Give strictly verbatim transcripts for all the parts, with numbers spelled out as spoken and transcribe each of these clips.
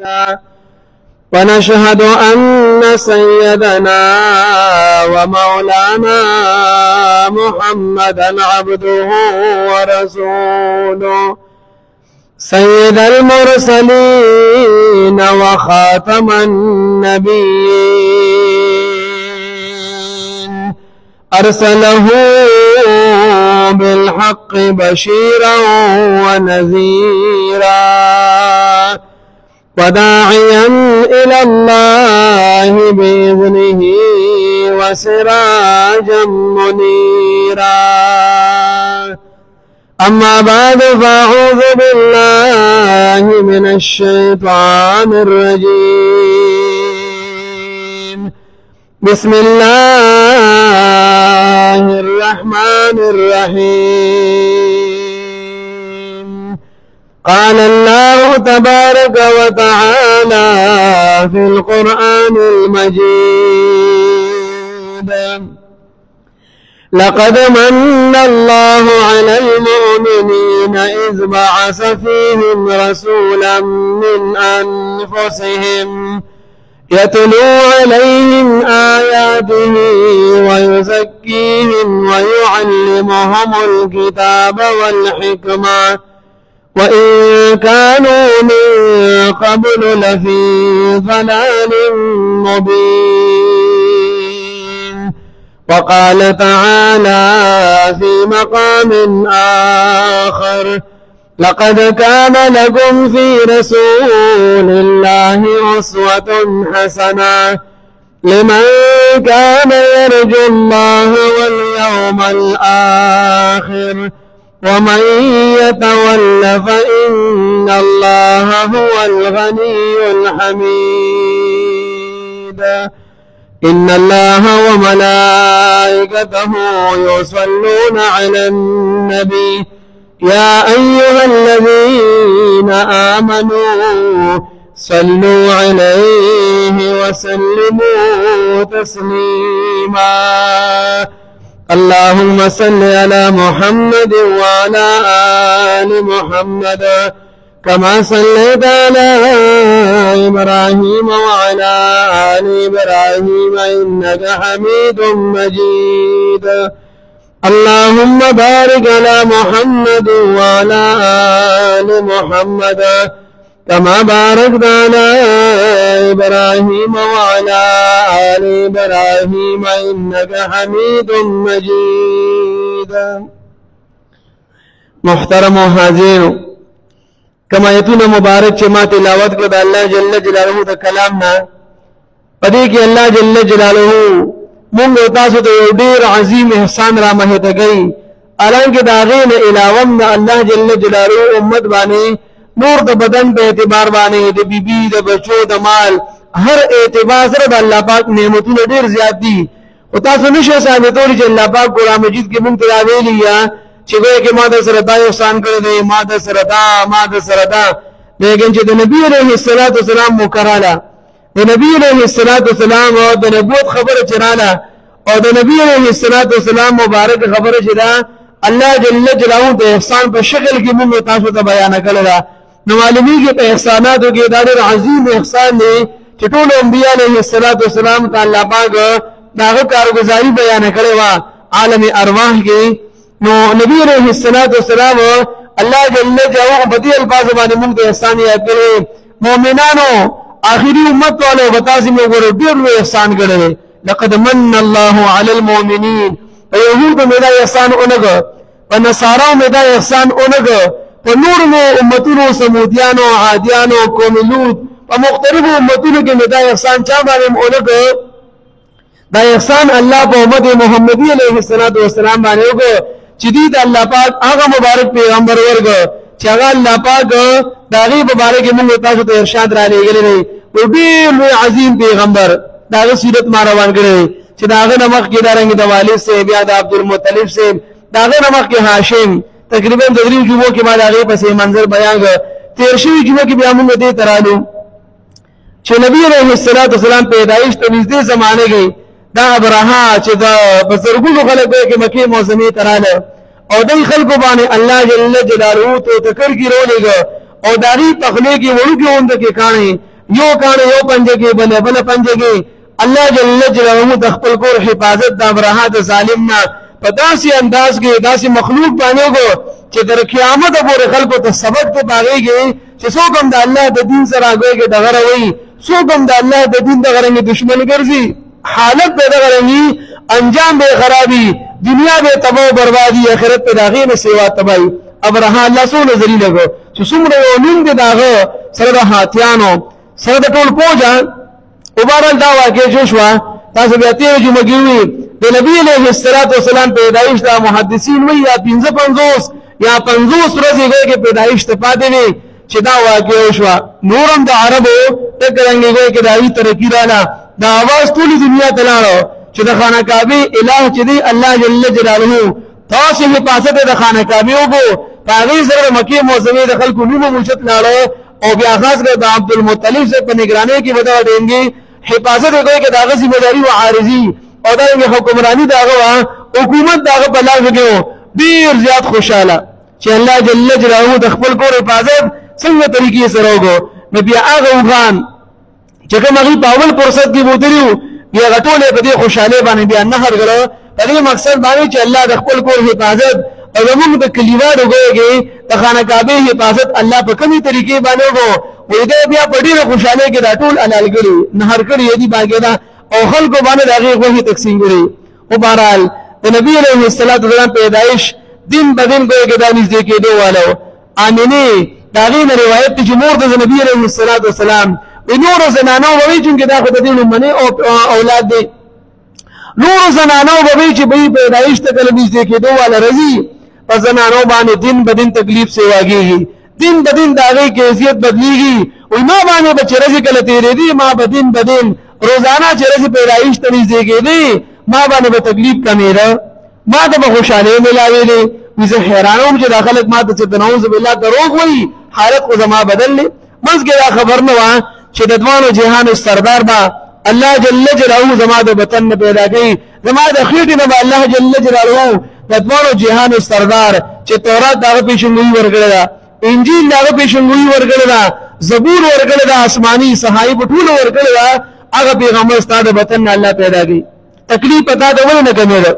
ونشهد أن سيدنا ومولانا محمدا عبده ورسوله سيد المرسلين وخاتم النبيين أرسله بالحق بشيرا ونذيرا وداعيا إلى الله بإذنه وسراجا منيرا. أما بعد فأعوذ بالله من الشيطان الرجيم. بسم الله الرحمن الرحيم. قال الله تبارك وتعالى في القرآن المجيد: لقد من الله على المؤمنين إذ بعث فيهم رسولا من أنفسهم يتلو عليهم آياته ويزكيهم ويعلمهم الكتاب والحكمة وإن كانوا من قبل لفي ضلال مبين. وقال تعالى في مقام آخر: لقد كان لكم في رسول الله أسوة حسنة لمن كان يرجو الله واليوم الآخر ومن يتول فإن الله هو الغني الحميد. إن الله وملائكته يصلون على النبي يا أيها الذين آمنوا صلوا عليه وسلموا تسليما. اللهم صل على محمد وعلى آل محمد كما صليت على إبراهيم وعلى آل إبراهيم إنك حميد مجيد. اللهم بارك على محمد وعلى آل محمد كما باركت على إبراهيم وعلى آل إبراهيم إنك حميد مجيد. محترم و حاضرینو، کما یتون مبارک چې ما تلاوت کړه د الله جل جلاله د کلام نه، پدې کې الله جل جلاله موږ تاسو ته یو ډېر عظیم احسان را مهته کوي. الانکه د هغې نه علاوه د الله جل جلاله امت باندې نور د بدن په اعتبار باندې، د بیبي، د بچو، د مال، هر اعتبار سره د الله پاک نعمتونه ډېر زیات دي. او تاسو نشئ ثابتولی چې الله پاک قرآن مجید کې موږ ته راویلي یا چې ګویا کې ما در سره دا احسان کړی دی، ما در سره دا، ما در سره دا. لیکن چې د نبي علیه الصلاة والسلام مقرره، د نبي علیه الصلاة والسلام او د نبوت خبره چې راله، او د نبي علیه الصلاة والسلام مبارک خبره چې ده، الله جل جلاله د احسان په شکل کې موږ تاسو ته بیان کړی ده. نو معلومیږي په احساناتو کې دا ډېر عظیم احسان دی چې ټول انبیاء علیه الصلاة والسلام ته الله پاک د هغه کارګزاري بیان کړې وه عالم ارواح کې. نو نبی علیه الصلاة والسلام الله جل جلاله په دې الفاظ باندې موږ ته احسان یاد کړی. مؤمنانو آخري امت والو به تاسې موږ ګورو ډېر لوی احسان کړی. لقد من الله على المؤمنين. په یهودو مې دا احسان اونګه، په نصاراو مې دا احسان اونګه، په نور نو امتونو سمودیانو، عادیانو، قوم لوط، په مختلفو امتونو کې مې دا احسان چا باندې اونګه؟ دا احسان الله په امت محمدي علیه الصلاة والسلام باندې وکړو چې دې ته الله پاک هغه مبارک پیغمبر ورکړ چې هغه الله پاک د هغې په باره کې موږ تاسو ته ارشاد را لېږلی دی. یو ډېر لوی عظیم پیغمبر د هغه سیرت ما روان کړی دی چې د هغه نه مخکې دارنګې د والد صاحب یا د عبدالمطلب صاحب، د هغه نه مخکې هاشم، تقریبا د درېو جمعو کې ما د هغې پسې منظر بیان کړ. تېر شوي جمعو کې بیا موږ دې ته رالو چې نبي علیه الصلاة والسلام پیدایش ته نږدې زمانه کې دا ابرهه چې د په زرګونو خلکو کې مکې معظمې ته راله او دې خلکو باندې الله جل جلاله ته تکر کې رولېږه او د هغې په خولې کې وړوکې غونده کې کاڼې یو کانه یو پنجه کې بل بل پنجه کې الله جل جلاله د خپل کور حفاظت د ابرهه د ظالم نه په داسې انداز کې داسې مخلوق باندې کو چې تر قیامت پورې خلکو ته سبق ته باغېږي چې څوک هم د الله د دین سره هغوی دغه روي څوک هم د الله د دین دغه رنګ دشمن ګرځي حالت به دغه رنګي انجام به خرابي دنیا به تباہ و بربادي آخرت په داغې نه سیوا تباہي ابرهه الله سونه ذلیل کو چې څومره یو نوم دی داغه سره د هاتیانو سره د ټول پوجا وبارل دا واقع جو شو تاسو بیا ته جمعګي د نبی علیه الصلاۃ والسلام پیدایش دا محدثین وی یا پنځه پنځوس یا پنځوس ورځې کې پیدایش ته پاتې وي چې دا واقع شو نورم د عربو تکرنګي کې دایي ترقی رااله دا आवाज ټول دنیا ته لاړو چې د خانه کعبه الہ چې دی الله جل جلاله تاسو په پاسه د خانه کعبه وګو پاغي سره مکی موسمي د خلکو نیمه ملچت لاړو او بیا خاص کر د عبد المطلب سے په نگرانی کې ودا دینګي حفاظت کوي کې داغه ذمہ داری او عارضی او دغه حکمرانی داغه حکومت داغه په لاس کې ډیر زیات خوشاله چې الله جل جلاله د خپل کور حفاظت څنګه طریقې سره وګو نبی هغه وغان چې کوم هغه په اول فرصت کې بودریو بیا غټولې په دې خوشاله باندې بیا نه هرګلو په دې مقصد باندې چې الله د خپل کور حفاظت او موږ د کلیوارو وګورئ د خانه کعبه حفاظت الله په کومي طریقې باندې وګو وې دې بیا په ډیره خوشاله کې راټول علالګړي نه هرګړي دې باګیدا او خلکو باندې دغه غوښتي تقسیم کړي او بهرحال د نبی عليه السلام پیدائش دین بدین کوي کې د نږدې کېدو والو امینه داغه روایت چې مور د نبی عليه السلام نور زنانو وی چې دا خدای دې منه او اولاد دي نور زنانو وی چې به پیدائش ته کله نږدې کېدو والا رضی په زنانو باندې دین بدین تکلیف سے واګيږي دین بدین داغه کیفیت بدلیږي او ما باندې بچره کله تیرې دي ما بدین بدین روزانه چې رضی پیدائش ته نږدې کېدي ما باندې به تکلیف کمیره ما ته به خوشاله ملاوي زه حیرانوم چې داخلك ما ته چې نعوذ بالله دروغ وي حالت خو زما بدل لې مزګه خبر نه و چې د دوانو جهان سردار با الله جل جلاله زما د وطن پیدا کړي زما د خېټې نه الله جل جلاله د دوانو جهان سردار چې تورات دغه پیشنګوي ورګړه دا انجیل دغه پیشنګوي ورګړه دا زبور ورګړه دا آسماني صحایف ټول ورګړه دا هغه پیغمبر ستاسو د وطن الله پیدا کړي تکلیف پتا دا ونه نه کمېده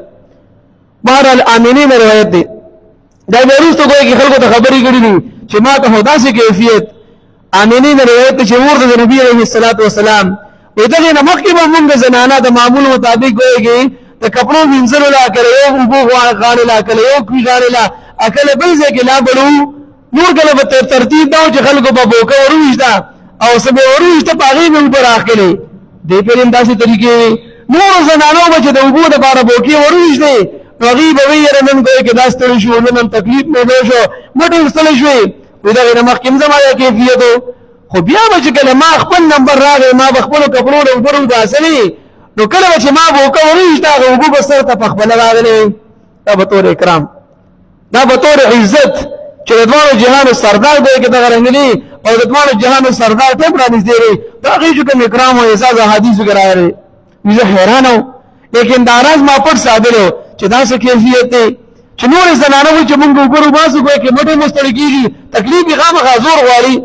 بهر الامینین روایت دی دا ورسته کوئی کی خلکو ته خبرې کړې دي چې ما ته هداسه کیفیت امینین روایت چې ورته د نبی عليه الصلاه والسلام وې دغه نه مخکې به موږ زنانه د معمول مطابق وایي ته کپړو وینځلو لا کړو یو بو غاړه لا کړو یو کی غاړه لا اکل بل ځای کې لا بلو نور کله به ترتیب دا چې خلکو په بوکه وروښتا او سبه وروښته پاغي به پر اخلي دې په انداسي طریقې نور زنانو به د وګړو د بار بوکي وروښته غیب وی رنن کوي کې داستل شو نن تکلیف نه دو شو مټ وستل شوې ودا نه مخکې زماده کیفیت خو بیا به کله ما خپل نمبر راغی ما خپل کپړو د وګړو داسلي نو کله چې ما وکړ ورېشتا غوګو بسر ته خپل راغلی دا به تور اکرام دا به تور عزت چې د دوه جهان سردار دی کې دا رنګلی او د دوه جهان سردار ته پرانیزي دا غیږ کوم اکرام او اعزاز حدیث وګرایي زه حیرانم لیکن دا راز ما پټ ساده چې دا څه کیفیت دی چې نور زنانه وي چې موږ وګورو باسو کوي کې مټه مستړی کیږي تکلیف یې غامه غزور غواړي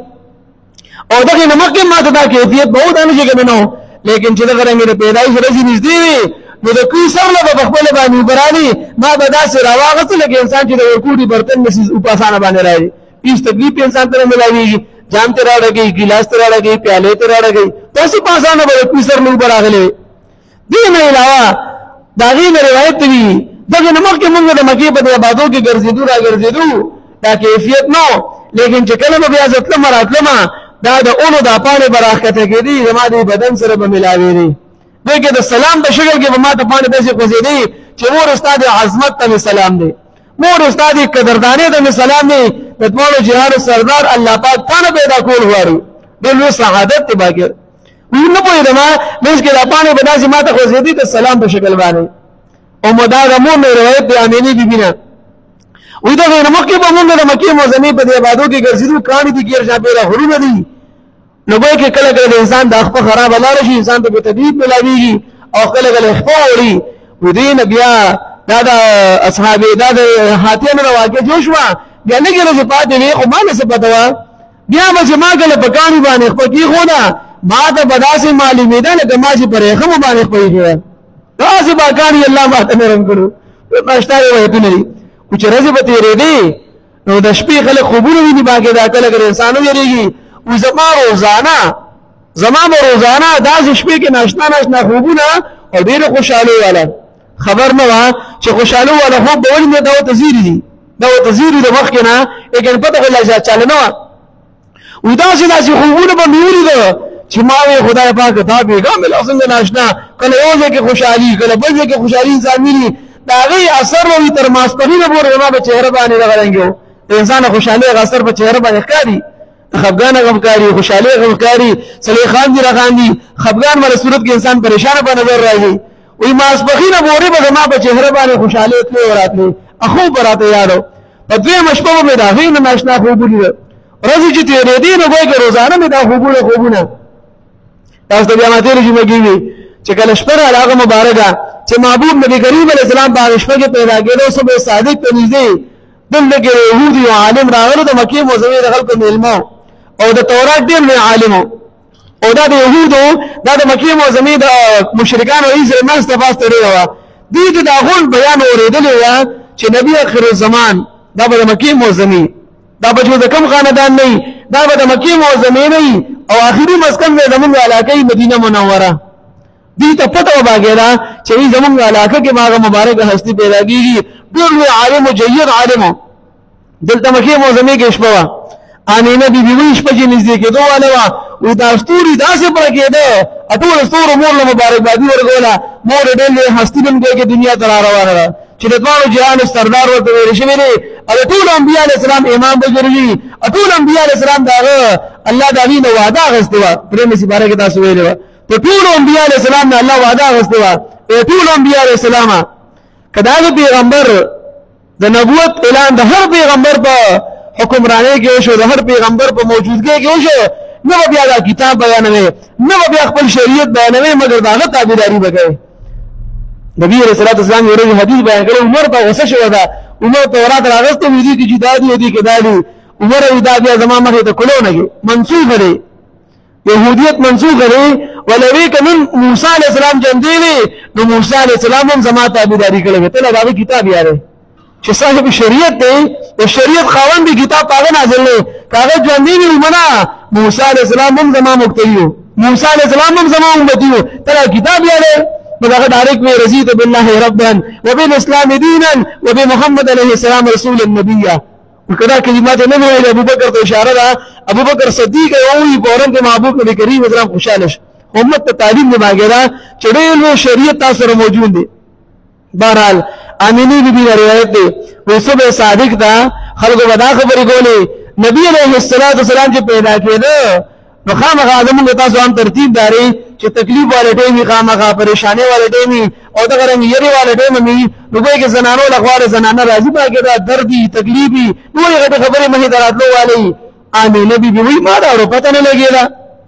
او دغه نمکه ما ته دا کیفیت به ودانه کې کنه لیکن چې دغه رنګ پیدایش رسې نږدې وي نو د کوي سر له خپل باندې براني ما به داسې راواغته لکه انسان چې د ورکوټي برتن نشي او پاسانه باندې راځي هیڅ تکلیف انسان ته ملاويږي جام ته راړږي ګلاس ته راړږي پیاله ته راړږي تاسو پاسانه به کوي سر له براغله دې نه علاوه دا غي روایت دی دغه نمک موږ د مکه په آبادو کې ګرځېدو را ګرځېدو دا کیفیت نو لیکن چې کله بیا ځتله مراتلمه دا د اونو د پانه براخته کې دي زما د بدن سره به ملاوي دي دغه د سلام په شکل کې به ما ته پانه داسې خوځې دي چې مور استاد عظمت ته سلام دی مور استاد قدردانې ته سلام دی د ټول جهان سردار الله پاک پانه پیدا کول غواړي د لوی سعادت ته باګي ونه پوي دما مې کې د پانه به داسې ما ته خوځې دي د سلام په شکل باندې او مدارمون روایت د امینی بیبی نه وې دا نه مکه په موږ د مکه موزمي په آبادو کې ګرځېدو کاڼي دي ګیر شابه غرونه دي نو به کې کله کله انسان د خپل خراب لار شي انسان ته په تدبیر ملاويږي او کله کله خپوري و دې نبیا دا د اصحاب دا د هاتین رواګه جوشوا بیا نه ګره چې پاتې نه خو ما نه څه پتاوه بیا به ما کله په کاڼي باندې خپل کې خو نه ما ته بداسې معلومېده لکه ما چې په ریښمو باندې خپوي کړه داسې باکان یې الله ما ته نرم کړو ناشته روایتونه دي خو چې ورځې به تېرېدې نو د شپې خلک خوبونه ویني باقاعده کله کله انسان وېرېږي و زما روزانه زما به روزانه داسې شپې کې ناشنا ناشنا خوبونه او ډېره خوشحالۍ والا خبر نه وه چې خوشحالۍ والا خوب به ولې نه دا ورته زیري دي دا ورته زیري د مخکې نه لیکن پته خو لا چاله نه وه و داسې داسې خوبونه به مې ولیده چې ما وې خدای پاک تا پیغام لا څنګه ناشنا کله یو ځای کې خوشحالي کله بل ځای کې خوشحالي انسان ویني د هغې اثر به وي تر ماسپښینه پورې زما په چهره باندې دغه رنګ و د انسان خوشحالۍ هغه اثر په چهره باندې ښکاري خفګان غم کاری خوشحالي غم کاری صلی خان دی رخاندي خفګان مله صورت کې انسان پریشان په نظر راځي وي ماسپخینه بوري به ما په چهره باندې خوشحالي تلې وراتلې اخو براته یادو په دوی مشپو به دا غین ناشنا خوبونه ورځي چې تیرې دي نو ګوي روزانه مې دا خوبونه خوبونه تاسو ته بیا ماته رجی مګي چې کله شپه علاقه مبارکه چې محبوب نبی کریم علیه السلام په شپه کې پیدا کېدو صبح صادق ته نږدې دلته کې يهودي او عالم راغلو د مکه معظمه د خلکو ملمو او د تورات ډېر لوی عالم او دا د یهودو دا د مکې معظمې د مشرکانو ایزر منځ ته پاس تېرې وه دوی ته د هغوی بیان اورېدلی وه چې نبي اخر الزمان دا به د مکې معظمې دا به چې د کوم خاندان نه وي دا به د مکې معظمې نه وي او آخري مسکن به زمونږ علاقه مدینه منوره دوی ته پته وباګېده چې وی زمونږ علاقه کې هغه مبارکه هستي پیدا کېږي ډېر لوی عالم و جید عالم دلته مکې معظمې کې شپه وه آمینه بی بی وی شپه چې نږدې کېدو واله وه وایي دا ستوري داسې پړه کېده ټولو ستورو مور له مبارکبادي ورکوله مور یې ډېر لوی هستي بن کې دنیا ته را روانه ده چې د دواړو جهانو سردار ورته ویل شوي دی او د ټولو انبیا علیه السلام امام به ګرځي ټول انبیا علیه السلام د هغه الله د هغوی نه وعده اخیستې وه درېیمې سپاره کې تاسو ویلې وه د ټولو انبیا علیه السلام نه الله وعده اخیستې وه د ټولو انبیا علیه السلامه که د هغه پیغمبر د نبوت اعلان د هر پیغمبر په حکمرانی کې وشو د هر پیغمبر په موجودګۍ کې وشو نه به بیا دا کتاب بیانوي نه به بیا خپل شریعت بیانوي مګر د هغه تابعداري به کوي نبي علیه الصلاة والسلام یو ورځ حدیث بیان کړی عمر په غوسه شوی ده عمر تورات راغستی وي دي کې چې دا دي دي کې دا دي عمر وایي دا بیا زما مخې ته کلونه منسوخه دی یهودیت منسوخه دی ولوی که نن موسی علیه السلام ژوندی وي نو موسی علیه السلام هم زما تابعداري کړې وي ته له هغه کتاب یادې چې صاحب شریعت دی د شریعت خاوند دی کتاب هغه نازل دی هغه ژوندی وي ومنه موسی علیه السلام هم زما مقتدي و موسی علیه السلام هم زما امتي و ته له کتاب یادې نو هغه ډایرکټ وی رضیت بالله ربا وبالاسلام دینا وبمحمد علیه السلام رسولا نبیا وکدا کلمات نه ویل ابو بکر ته اشاره ده ابو بکر صدیق او فورن د محبوب نبی کریم اسلام خوشاله شه امت ته تعلیم نه ماګرا چې ډېر شریعت تاسو سره موجود دی بهرحال امینی بی بی روایت دی وی صبح صادق دا خلقو بدا خبری کولی نبی علیہ السلام چې پیدا کېده نو خامخا زمونږ تاسو هم ترتیب داري چې تکلیف والے ټیم وي خامخا پریشانی والے ټیم وي او دغه رنګ یری والے ټیم وي نو ګویا کې زنانو لخوا زنانه راځي باګه دا دردي تکلیفي نو یې غټه خبره مه دراتلو والی امینه بی بی وی ما دا ورو پته نه لګیلا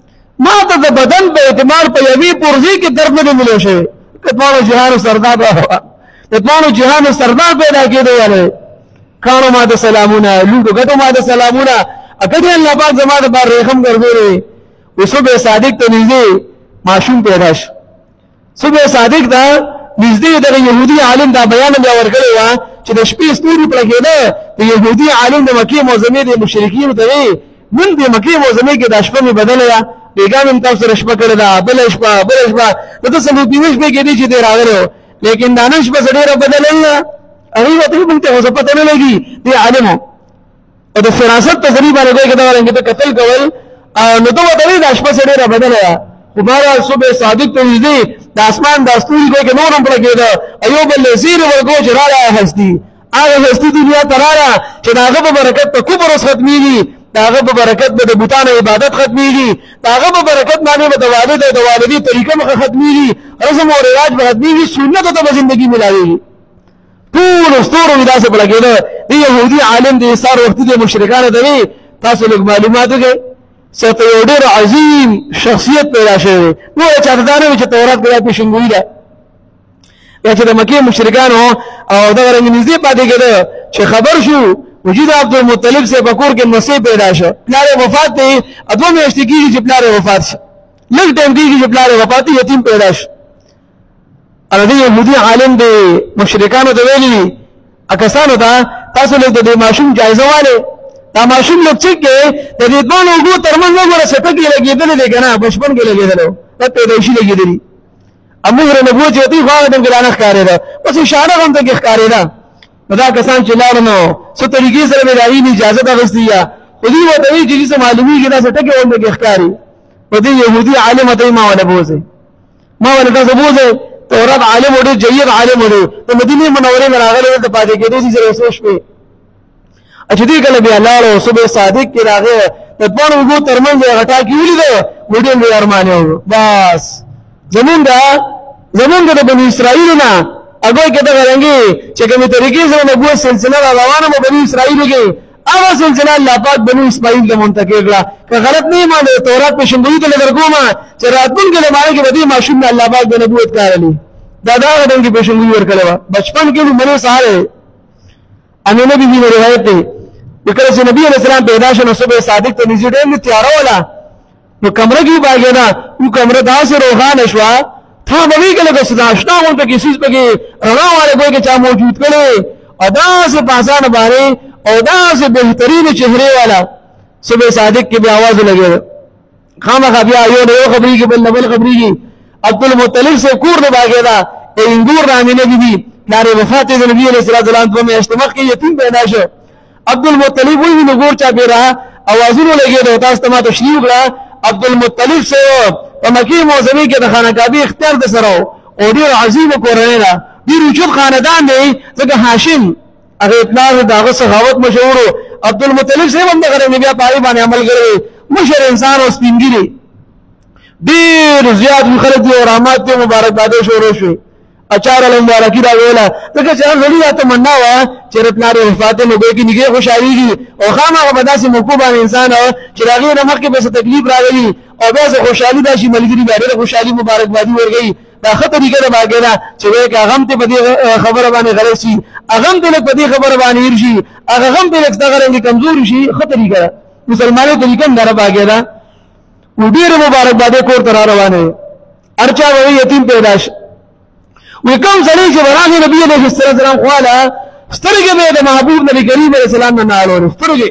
ما ته د بدن په اعتبار په یوې پرزي کې درد نه ملو شوی کتمانو جهان سردار راو کتمانو جهان سردار پیدا کېدو والے کانو ما د سلامونه لوټو غټو ما د سلامونه اګه الله پاک زما د بار رحم ګرځولې وصبح صادق ته نږدې معشوم پیدا شو صبح صادق دا نږدې د يهودي عالم دا بیان بیا ورکړی و چې د شپې ستوري پړه کېده د يهودي عالم د مکې معظمې د مشرکین ته وی من د مکې معظمې کې د شپه می بدله بیګام تاسو سره شپه کړه دا بل شپه بل شپه د تاسو په پیوښ به کې دي چې دی راغلو لیکن دانش په سره بدلنه هغه ته موږ ته څه پته نه لګي دی عالم او د فراست په ذریعہ باندې کوي دا رنګ ته قتل کول نو ته وته د شپه سره بدله خبره صبح صادق ته دې د اسمان د استوري کوي کې نورم پر کېده ایوب الذیر ورغو چې راځه هستی هغه هستی دنیا تراله چې داغه په برکت په کوبر ختميږي داغه په برکت به د بوتانو عبادت ختميږي داغه په برکت باندې د والد او د والدي طریقه مخه ختميږي رسم او رواج به ختميږي سنت ته ژوندۍ ملاويږي ټول استورو وداسه پر کېده دی يهودي عالم دي سار وخت دي مشرکان دوی تاسو لږ معلومات وکړئ څه یو ډېر عظیم شخصیت پیدا شوی نو چې تاسو چې تورات کې پیښنګوي ده یا چې د مکې مشرکانو او دغه رنګ نږدې پاتې کېده چې خبر شو وجود عبد المطلب سے بکور کې مسیح پیدا شو پلار وفات دی ادو میاشتې کېږي چې پلار وفات شي لږ ټیم کېږي چې پلار یې وفات یتیم پیدا شي هغه د یهودي عالم د مشرکانو ته ویلي دي کسانو ته تاسو لږ د دې ماشوم جایزه والئ دا ماشوم لږ څه کې د دې دوه اوبو ترمنځ وګوره څټک یې لګېدلی دی که نه بچپن کې لګېدلی و دا پیدایشي لګېدلي امور نبوت چې دی خو هغه ټیم کې لا نه ښکارېده بس اشاره غونته کې ښکارېده نو دا کسان چې لاړل نو څه طریقې سره مې د هغې نه اجازت اخیستې یا خو دوی ورته وایي چې څه معلومېږي دا څټکې غونته کې ښکاري په دې یهودي عالم ته یې ما ونه بوځئ ما ونه تاسو بوځئ تورات عالم و ډېر جید عالم و دی د مدینې منورې نه راغلی دلته پاتې کېدو دي سره څو شپې چې دوی کله بیا لاړو صبح صادق کې راغی د دواړو اوږو ترمنځ یې غټا کې ولیده و ډېر لوی ارمان یې و بس زمونږ زمونږ د بني اسرائیلو نه هغوی کې دغه رنګې چې کومې طریقې سره نبوت سلسله را روانه وه بني اسرائیلو کې هغه سلسله الله پاک بنو اسماعیل ته منتقل کړه که غلط نه یم د تورات پیشنګویي ته در کوم چې راتلونکي زمانه کې به دې ماشوم نه الله پاک د نبوت کارلی دا دا هغه ډول کې پیشنګویي ورکړې وه بچپن کې لومړی سهار امینه بیبي نه روایت دی کله چې نبی علیه السلام پیدا شو نو صبح صادق ته نږدې ډېر تیاره وله نو کمره کې باغېده و کمره داسې روښانه شوه تا به وایي که لکه اشنا غونته کې څیز پکې رڼا والی ګوی کې چا موجود کړی او داسې په اسانه باندې او داسې بهترین چهرې والا صبح صادق کې بیا आवाज لګېده خامخا بیا یو نه یو خبرېږي بل نه بل خبرېږي عبدالمطلب صاحب کور نه باغېده انګور د امینه بیبي پلار یې وفات دی د نبي علیه السلام دوه میاشتې مخکې یتیم پیدا شو عبدالمطلب وایي نو ګور چا پیرا اوازونه لګېده تاسو ته ما تشریح وکړه عبدالمطلب صاحب په مکې معظمې کې د خانه کعبې اختیار د سره او ډېر عظیمه کورنۍ ده ډېر اوچت خاندان دی ځکه هاشم هغه پلار د هغه سخاوت مشهور و عبدالمطلب صاحب هم دغه رنګ بیا په هغې باندې عمل کړی مشر انسان او سپین ږیري ډېر زیات خلک دي او رحمات دي مبارکبادۍ شروع شوې اچار له مبارکي راویله ځکه چې هغه غړي دا تمنا وه چې د پلار یې وفات دی نو ګوی کې نږدې خوشحالېږي او خامخا به داسې موقع باندې انسان چې د هغې نه مخکې به څه تکلیف راغلي او بیا څه خوشحالي دا شي ملګري بیا ډېره خوشحالي مبارکبادي ورکوي دا ښه طریقه ده باقي ده چې وایي که هغه هم ته په دې خبره باندې غلط شي هغه هم ته لږ په دې خبره باندې هیر شي هغه هم ته لږ دغه رنګې کمزوري شي ښه طریقه ده مسلمانۍ طریقه هم داره باقي ده و ډېرې مبارکبادۍ کور ته را روانې هر چا به وایي یتیم پیدا شي وی کوم سړی چې به راغی نبي علیه السلام خواله سترګې به یې د محبوب نبي کریم علیه السلام نه نه اړولې سترګې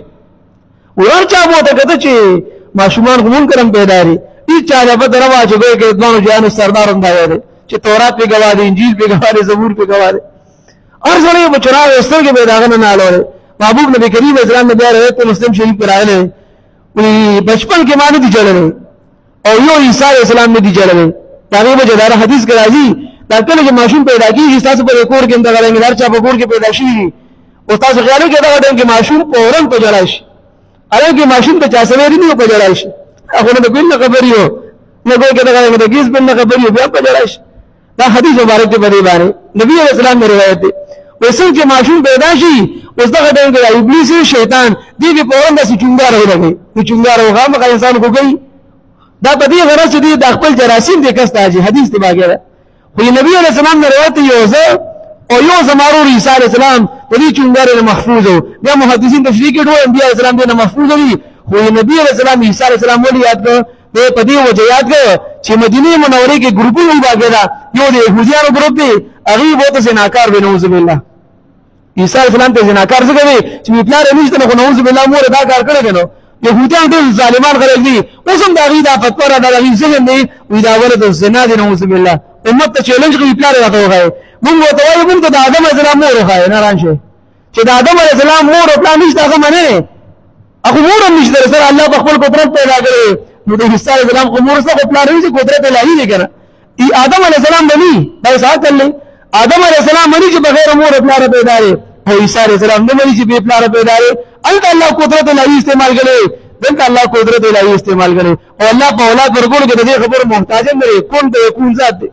و هر چا به ورته کته چې ماشومان خو مونږ کرم پیدا دي هېڅ چا ته پته نه وه چې ګوی کې د دواړو جهانو سردار هم دا دی چې تورات پې ګواه دی انجیل پې ګواه دی زبور پې ګواه دی هر سړی به چې راغی سترګې به یې د هغه نه نه اړولې محبوب نبي کریم علیه السلام نه بیا روایت ته مسلم شریف کې راغلی وی بچپن کې ما نه دي جللی او یو عیسی علیه السلام نه دي جللی د هغې وجه دا حدیث کې راځي دا کله چې ماشوم پیدا کېږي ستاسو په کور کې هم دغه رنګ هر چا په کور کې پیدا شوي دي او ستاسو خیال وکړئ دغه ټایم کې ماشوم فورن په ژړا شي حالانکې ماشوم ته چا سوی نه په ژړا شي هغه نه د ګل نه خبرې و نه ګوی کې دغه رنګ د ګیس بل نه خبرې و بیا په ژړا شي دا حدیث مبارک دی په دې باندې نبي علیه السلام نه روایت دی وایي څنګه چې ماشوم پیدا شي اوس دغه ټایم کې ابلیس شیطان دې کې فورن داسې چونګاره ولګوي نو چونګاره وخامخا انسان کوږوي دا په دې غرض چې دی د خپل جراثیم دې کس ته حاجي حدیث دی باقي ده خو نبی علیه السلام نه روایت یو زه او یو زما ورور عیسی علیه السلام په دې چونګارې نه محفوظ و بیا محدثین تشریح کړي ټول انبیا علیه السلام دې نه محفوظ دي خو نبی علیه السلام عیسی علیه السلام ولې یاد کړ دی په دې وجه یاد کړ چې مدینې منورې کې ګروپونه وي باقي ده یو د یهودیانو ګروپ دی هغې به ورته زناکار وي نعوذ بالله عیسی علیه السلام ته زناکار څه کوي چې مې پلار یې نشته نو خو نعوذ بالله مور دا کار کړی دی نو یهودیان ډېر ظالمان خلک دي اوس هم د هغې دا فتوا را د هغې ذهن دی وایي دا ولد زنا دی نعوذ بالله امت ته چیلنج کوي پلار یې راته وښایي مونږ ورته وایو مونږ ته د آدم علیه السلام مور وښایي نه ران شئ چې د آدم علیه السلام مور او پلار نشته هغه منې هغه مور هم نشته سره الله په خپل قدرت پیدا کړی نو د عیسی علیه السلام خو مور شته خو پلار یې قدرت الهي دی که نه آدم علیه السلام به ني دا یې څه عقل دی آدم علیه السلام مني چې بغیر مور او پلاره پیدا دی او عیسی علیه السلام نه مني چې بې پلاره پیدا دی هلته الله قدرت الهي استعمال کړی دلته الله قدرت الهي استعمال کړي او الله په اولاد ورکولو کې د دې خبرو محتاج نه دی کون ته یکون ذات دی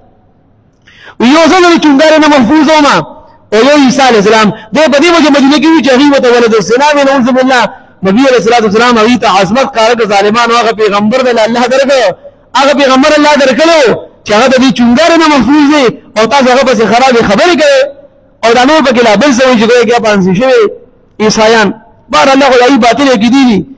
یو ځل چې چونګارې نه محفوظ وم او یو عیسی علیه السلام دی په دې وجه مدینه کې وي چې هغې ورته ولد السلام یې نعوذ بالله نبي علیه الصلات والسلام هغې ته عظمت ښکاره کړه ظالمانو هغه پیغمبر دی الله درکړه هغه پیغمبر الله درکړی چې هغه د دې چونګارې نه محفوظ دی او تاسو هغه پسې خرابې خبرې کوئ او دا نور پکې لا بل څه وایي چې ګویا کې پانسي شوي عیسایان بهر الله خو هغې باطل عقیدې دي